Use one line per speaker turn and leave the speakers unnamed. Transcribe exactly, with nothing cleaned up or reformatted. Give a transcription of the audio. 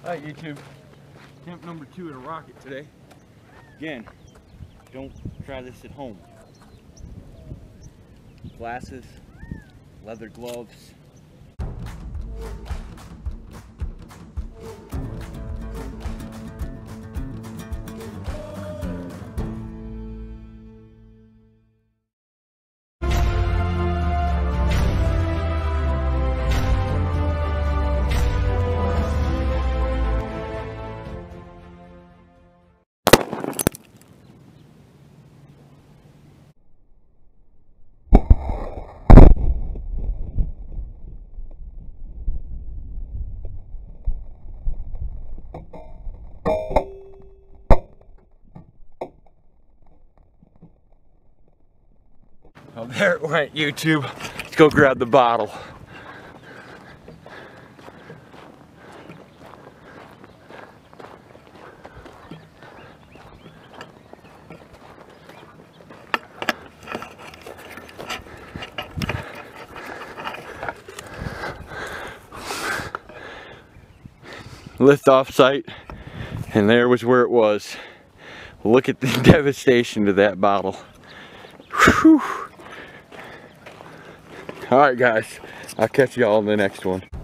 Alright YouTube, attempt number two at a rocket today. Again, don't try this at home. Glasses, leather gloves. Oh, there it went, YouTube. Let's go grab the bottle. Lift off site, and there was where it was. Look at the devastation to that bottle. Whew. All right, guys, I'll catch y'all in the next one.